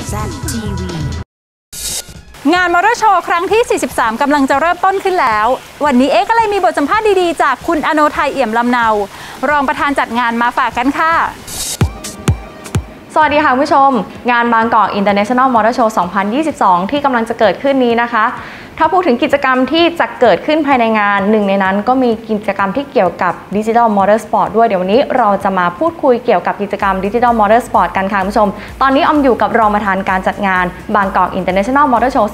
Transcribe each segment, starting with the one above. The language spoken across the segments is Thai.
ZTV งานมอเตอร์โชว์ครั้งที่ 43 กำลังจะเริ่มต้นขึ้นแล้ววันนี้ก็เลยมีบทสัมภาษณ์ดีๆจากคุณอโนไทยเอี่ยมลำเนารองประธานจัดงานมาฝากกันค่ะสวัสดีค่ะคุณผู้ชมงานบางกอก International Motor Show 2022 ที่กำลังจะเกิดขึ้นนี้นะคะถ้าพูดถึงกิจกรรมที่จะเกิดขึ้นภายในงานหนึ่งในนั้นก็มีกิจกรรมที่เกี่ยวกับ Digital Motor Sport ด้วยเดี๋ยววันนี้เราจะมาพูดคุยเกี่ยวกับกิจกรรม Digital Motor Sport กันค่ะคุณผู้ชมตอนนี้ออมอยู่กับรองประธานการจัดงานบางกอก International Motor Show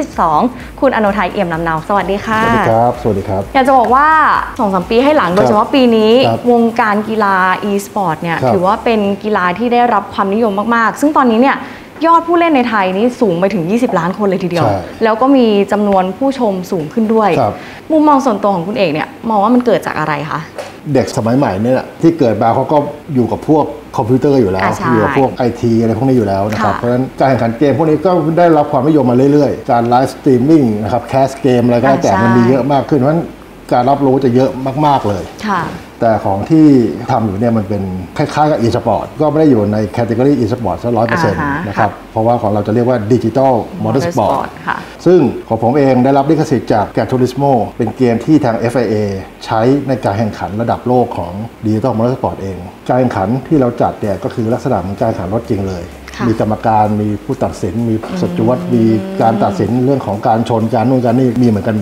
2022 คุณอโนไทยเอี่ยมลำเนาสวัสดีค่ะสวัสดีครับสวัสดีครับอยากจะบอกว่า 2-3 ปีให้หลังโดยเฉพาะปีนี้วงการกีฬา e-sport เนี่ยถือว่าเป็นกีฬาที่ได้รับความนิยมมากๆซึ่งตอนนี้เนี่ยยอดผู้เล่นในไทยนี่สูงไปถึง20ล้านคนเลยทีเดียวแล้วก็มีจำนวนผู้ชมสูงขึ้นด้วยมุมมองส่วนตัวของคุณเอกเนี่ยมองว่ามันเกิดจากอะไรคะเด็กสมัยใหม่เนี่ยที่เกิดมาเขาก็อยู่กับพวกคอมพิวเตอร์อยู่แล้วอยู่กับพวก IT อะไรพวกนี้อยู่แล้วนะครับเพราะฉะนั้นการแข่งขันเกมพวกนี้ก็ได้รับความนิยมมาเรื่อยๆการไลฟ์สตรีมมิ่งนะครับแคสเกมอะไรก็แล้วแต่มันมีเยอะมากขึ้นเพราะฉะนั้นการรับรู้จะเยอะมากๆเลยแต่ของที่ทำอยู่เนี่ยมันเป็นคล้ายๆกับ e-sport ก็ไม่ได้อยู่ในแคตตากรี e-sport ซะ 100% นะครับเพราะว่าของเราจะเรียกว่า Digital Motorsport ซึ่งของผมเองได้รับลิขสิทธิ์จาก Gran Turismo เป็นเกมที่ทาง FIA ใช้ในการแข่งขันระดับโลกของ Digital Motorsport เองการแข่งขันที่เราจัดเนี่ยก็คือลักษณะเหมือนการแข่งขันรถจริงเลยมีกรรมการมีผู้ตัดสินมีสจ๊วตมีการตัดสินเรื่องของการชนการนู่นการนี่มีเหมือนกัน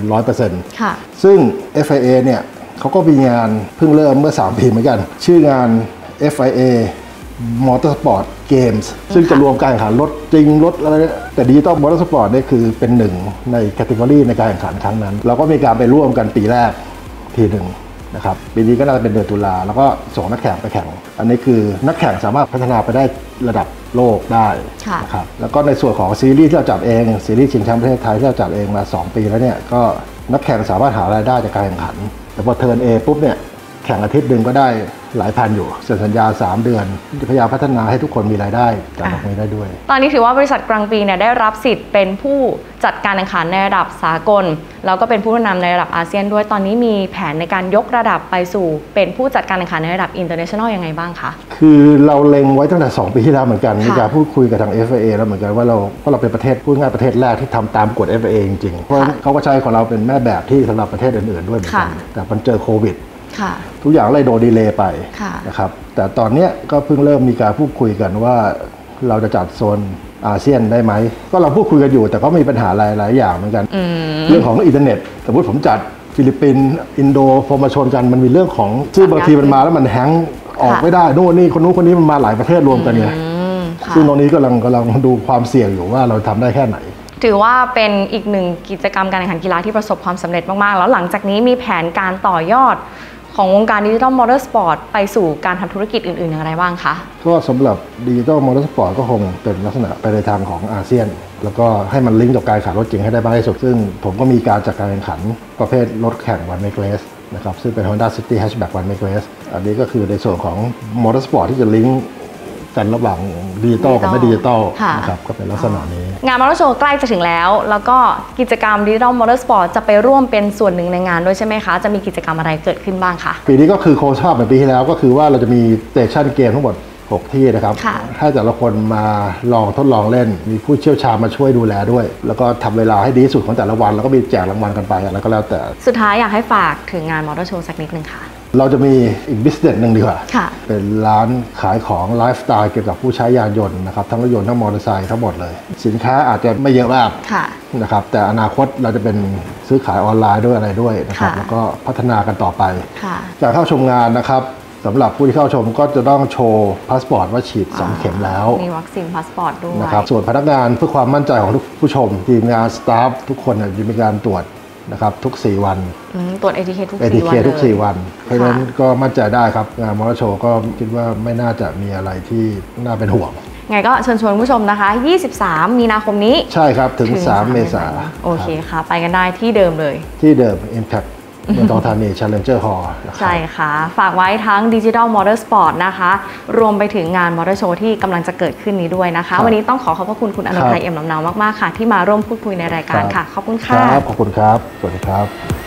100% ซึ่ง FIA เนี่ยเขาก็มีงานเพิ่งเริ่มเมื่อ3 ปีเหมือนกันชื่องาน FIA Motorsport Games ซึ่งจะรวมการแข่งขันรถจริงรถอะไรแต่ Digital Motorsport นี่คือเป็นหนึ่งในแคตตากรีในการแข่งขันครั้งนั้นเราก็มีการไปร่วมกันปีแรกทีหนึ่งนะครับปีนี้ก็น่าจะเป็นเดือนตุลาแล้วก็ส่งนักแข่งไปแข่งอันนี้คือนักแข่งสามารถพัฒนาไปได้ระดับโลกได้นะครับแล้วก็ในส่วนของซีรีส์ที่เราจัดเองซีรีส์ชิงแชมป์ประเทศไทยที่เราจัดเองมา2 ปีแล้วเนี่ยก็นักแข่งสามารถหารายได้จากการแข่งขันแต่พอเทิร์น A ปุ๊บเนี่ยแข่งอาทิตย์หนึ่งก็ได้หลายพันอยู่เซ็นสัญญา3 เดือนพยายามพัฒนาให้ทุกคนมีรายได้จากตรงนี้ได้ด้วยตอนนี้ถือว่าบริษัทกลางปีเนี่ยได้รับสิทธิ์เป็นผู้จัดการแข่งขันในระดับสากลแล้วก็เป็นผู้นำในระดับอาเซียนด้วยตอนนี้มีแผนในการยกระดับไปสู่เป็นผู้จัดการแข่งขันในระดับ international ยังไงบ้างคะคือเราเล็งไว้ตั้งแต่2 ปีที่แล้วเหมือนกันในการพูดคุยกับทาง FIA แล้วเหมือนกันว่าเราเป็นประเทศพูดง่ายประเทศแรกที่ทำตามกฎ FIA จริงๆเพราะเขาก็ใช้ของเราเป็นแม่แบบที่สำหรับประเทศอื่นๆด้วยเหมือนกันแต่มันเจอโควิดทุกอย่างเลยโดนดีเลย์ไปนะครับแต่ตอนนี้ก็เพิ่งเริ่มมีการพูดคุยกันว่าเราจะจัดโซนอาเซียนได้ไหมก็เราพูดคุยกันอยู่แต่ก็มีปัญหาหลายอย่างเหมือนกันเรื่องของอินเทอร์เน็ตสมมติผมจัดฟิลิปปินส์อินโดพอมาชนกันมันมีเรื่องของซึ่งบางทีมันมาแล้วมันแฮงออกไม่ได้โน่นนี่คนนู้นคนนี้มันมาหลายประเทศรวมกันเนี่ยซึ่งตรงนี้กำลังดูความเสี่ยงอยู่ว่าเราทำได้แค่ไหนถือว่าเป็นอีกหนึ่งกิจกรรมการแข่งขันกีฬาที่ประสบความสำเร็จมากๆแล้วหลังจากนี้มีแผนการต่อยอดของวงการ Digital Motorsport ไปสู่การทำธุรกิจอื่นๆอย่างไรบ้างคะก็สำหรับ Digital Motorsport ก็คงเป็นลักษณะไปในทางของอาเซียนแล้วก็ให้มันลิงก์กับการแข่งรถจริงให้ได้มากที่สุดซึ่งผมก็มีการจัดการแข่งขันประเภทรถแข่ง One Make Race นะครับซึ่งเป็น Honda City Hatchback One Make Race อันนี้ก็คือในส่วนของ Motorsport ที่จะลิงก์กันระหว่างดิจิตอลกับไม่ดิจิตอลนะครับก็เป็นลักษณะนี้งานมอเตอร์โชว์ใกล้จะถึงแล้วก็กิจกรรม Digital Motorsport จะไปร่วมเป็นส่วนหนึ่งในงานด้วยใช่ไหมคะจะมีกิจกรรมอะไรเกิดขึ้นบ้างคะปีนี้ก็คือโครงสร้างเหมือนปีที่แล้วก็คือว่าเราจะมีสเตชันเกมทั้งหมด6 ที่นะครับให้แต่ละคนมาลองทดลองเล่นมีผู้เชี่ยวชาญมาช่วยดูแลด้วยแล้วก็ทำเวลาให้ดีที่สุดของแต่ละวันแล้วก็มีแจกรางวัลกันไปแล้วก็แล้วแต่สุดท้ายอยากให้ฝากถึงงานมอเตอร์โชว์สักนิดนึงค่ะเราจะมีอีกบิสเนสหนึ่งดีกว่าเป็นร้านขายของไลฟ์สไตล์เกี่ยวกับผู้ใช้ยานยนต์นะครับทั้งรถยนต์ทั้งมอเตอร์ไซค์ทั้งหมดเลยสินค้าอาจจะไม่เยอะมากนะครับแต่อนาคตเราจะเป็นซื้อขายออนไลน์ด้วยอะไรด้วยนะครับแล้วก็พัฒนากันต่อไปการเข้าชมงานนะครับสำหรับผู้ที่เข้าชมก็จะต้องโชว์พาสปอร์ตว่าฉีด2 เข็มแล้วมีวัคซีนพาสปอร์ตด้วยนะครับส่วนพนักงานเพื่อความมั่นใจของทุกผู้ชมทีมงานสตาฟทุกคนจะมีการตรวจนะครับทุก4 วันตรวจ ATK ทุก 4 วันเพราะฉะนั้นก็มั่นใจได้ครับงานมอเตอร์โชว์ก็คิดว่าไม่น่าจะมีอะไรที่น่าเป็นห่วงไงก็เชิญชวนผู้ชมนะคะ23 มีนาคมนี้ใช่ครับถึง3 เมษายนโอเคค่ะไปกันได้ที่เดิมเลยที่เดิม Impact เมืองทองธานี Challenger Hall ใช่ค่ะฝากไว้ทั้ง Digital Motorsport นะคะรวมไปถึงงานมอเตอร์โชว์ที่กำลังจะเกิดขึ้นนี้ด้วยนะคะวันนี้ต้องขอบพระคุณคุณอนุทัยเอี่ยมลำเนามากๆค่ะที่มาร่วมพูดคุยในรายการค่ะขอบคุณค่ะขอบคุณครับสวัสดีครับ